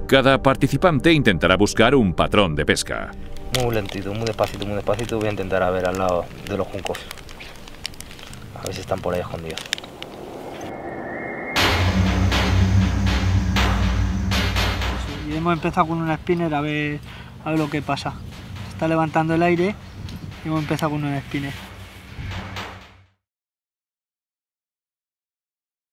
Cada participante intentará buscar un patrón de pesca. Muy lentito, muy despacito voy a intentar a ver al lado de los juncos. A ver si están por ahí escondidos. Y hemos empezado con una spinner a ver lo que pasa. Se está levantando el aire y hemos empezado con una spinner.